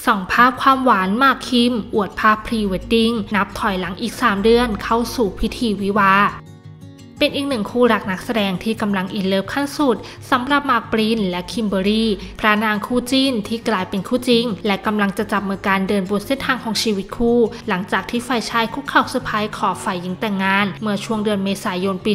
ส่องภาพความหวานหมากคิมอวดภาพพรีเวดดิ้งนับถอยหลังอีก3 เดือนเข้าสู่พิธีวิวาห์เป็นอีกหนึ่งคู่รักนักแสดงที่กำลังอินเลิฟขั้นสุดสำหรับหมากปรินและคิมเบอรี่พระนางคู่จิ้นที่กลายเป็นคู่จริงและกำลังจะจับมือการเดินบนเส้นทางของชีวิตคู่หลังจากที่ฝ่ายชายคุกเข่าเซอร์ไพรส์ขอฝ่ายหญิงแต่งงานเมื่อช่วงเดือนเมษายนปี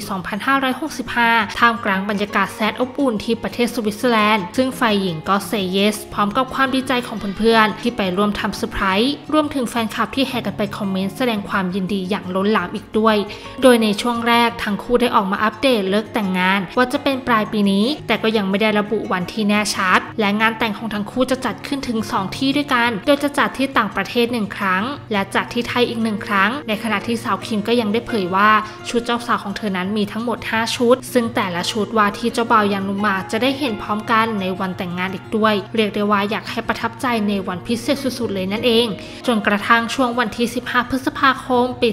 2565 ท่ามกลางบรรยากาศแสนอบอุ่นที่ประเทศสวิตเซอร์แลนด์ซึ่งฝ่ายหญิงก็เซย์เยสพร้อมกับความดีใจของเพื่อนๆที่ไปร่วมทำเซอร์ไพรส์รวมถึงแฟนคลับที่แห่กันไปคอมเมนต์แสดงความยินดีอย่างล้นหลามอีกด้วยโดยในช่วงแรกทั้งคู่ได้ออกมาอัปเดตเลิกแต่งงานว่าจะเป็นปลายปีนี้แต่ก็ยังไม่ได้ระบุวันที่แน่ชัดและงานแต่งของทั้งคู่จะจัดขึ้นถึง2 ที่ด้วยกันโดยจะจัดที่ต่างประเทศ1 ครั้งและจัดที่ไทยอีก1 ครั้งในขณะที่สาวคิมก็ยังได้เผยว่าชุดเจ้าสาวของเธอนั้นมีทั้งหมด5 ชุดซึ่งแต่ละชุดว่าที่เจ้าบ่าวอย่างหนุ่มหมากจะได้เห็นพร้อมกันในวันแต่งงานอีกด้วยเรียกได้ว่าอยากให้ประทับใจในวันพิเศษสุดๆเลยนั่นเองจนกระทั่งช่วงวันที่15 พฤษภาคมปี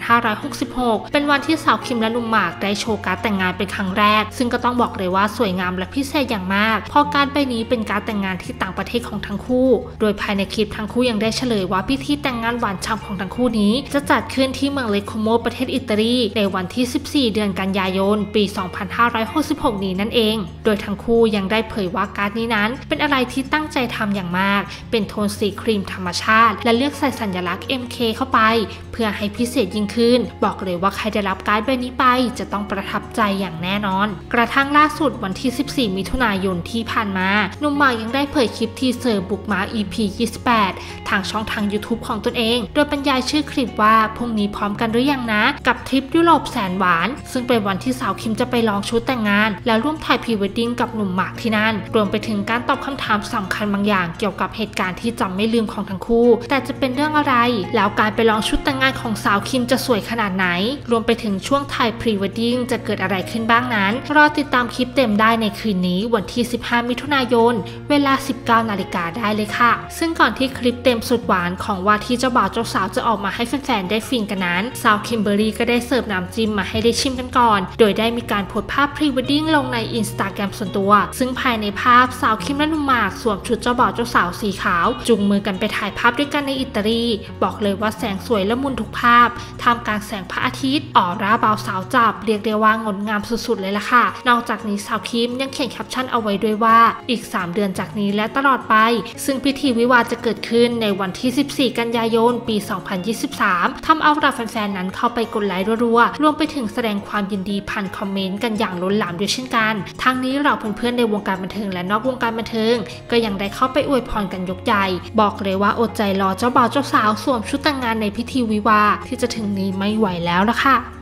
2566 เป็นวันที่สาวคิมและหนุ่มหมากได้โชว์การ์ดแต่งงานเป็นครั้งแรกซึ่งก็ต้องบอกเลยว่าสวยงามและพิเศษอย่างมากเพราะการ์ดใบนี้เป็นการ์ดแต่งงานที่ต่างประเทศของทั้งคู่โดยภายในคลิปทั้งคู่ยังได้เฉลยว่าพิธีแต่งงานหวานฉ่ำของทั้งคู่นี้จะจัดขึ้นที่เมืองเลโคโมประเทศอิตาลีในวันที่ 14 เดือนกันยายนปี 2566 นี้นั่นเองโดยทั้งคู่ยังได้เผยว่าการ์ดนี้นั้นเป็นอะไรที่ตั้งใจทำอย่างมากเป็นโทนสีครีมธรรมชาติและเลือกใส่สัญลักษณ์ MK เข้าไปเพื่อให้พิเศษยิ่งขึ้นบอกเลยว่าใครได้รับการ์ดใบนี้ไปจะต้องประทับใจอย่างแน่นอนกระทั่งล่าสุดวันที่ 14 มิถุนายนที่ผ่านมาหนุ่มหมากยังได้เผยคลิปทีเซอร์บุกมา EP 28 ทางช่องทาง YouTube ของตนเองโดยบรรยายชื่อคลิปว่าพรุ่งนี้พร้อมกันหรือยังนะกับทริปยุโรปแสนหวานซึ่งเป็นวันที่สาวคิมจะไปลองชุดแต่งงานและร่วมถ่ายพรีเวดดิ้งกับหนุ่มหมากที่นั่นรวมไปถึงการตอบคำถามสำคัญบางอย่างเกี่ยวกับเหตุการณ์ที่จำไม่ลืมของทั้งคู่แต่จะเป็นเรื่องอะไรแล้วการไปลองชุดแต่งงานของสาวคิมจะสวยขนาดไหนรวมไปถึงช่วงถ่ายพรีเวดดิ้งจะเกิดอะไรขึ้นบ้างนั้นรอติดตามคลิปเต็มได้ในคืนนี้วันที่ 15 มิถุนายนเวลา 19 นาฬิกาได้เลยค่ะซึ่งก่อนที่คลิปเต็มสุดหวานของว่าที่เจ้าบ่าวเจ้าสาวจะออกมาให้แฟนๆได้ฟินกันนั้นสาวคิมเบอรี่ก็ได้เสิร์ฟน้ำจิ้มมาให้ได้ชิมกันก่อนโดยได้มีการโพสต์ภาพพรีเวดดิ้งลงใน Instagram ส่วนตัวซึ่งภายในภาพสาวคิมและหนุ่มหมากสวมชุดเจ้าบ่าวเจ้าสาวสีขาวจูงมือกันไปถ่ายภาพด้วยกันในอิตาลีบอกเลยว่าแสงสวยละมุนทุกภาพท่ามกลางแสงพระอาทิตย์ออร่าบ่าวสาวจับเรียกได้ว่างดงามสุดๆเลยล่ะค่ะนอกจากนี้สาวคิมยังเขียนแคปชั่นเอาไว้ด้วยว่าอีก3 เดือนจากนี้และตลอดไปซึ่งพิธีวิวาห์จะเกิดขึ้นในวันที่ 14 กันยายนปี 2023 ทำเอาเหล่าแฟนๆนั้นเข้าไปกดไลค์รัวๆรวมไปถึงแสดงความยินดีผ่านคอมเมนต์กันอย่างล้นหลามด้วยเช่นกันทั้งนี้เราเพื่อนๆในวงการบันเทิงและนอกวงการบันเทิงก็ยังได้เข้าไปอวยพรกันยกใหญ่บอกเลยว่าอดใจรอเจ้าบ่าวเจ้าสาวสวมชุดแต่งงานในพิธีวิวาห์ที่จะถึงนี้ไม่ไหวแล้วล่ะค่ะ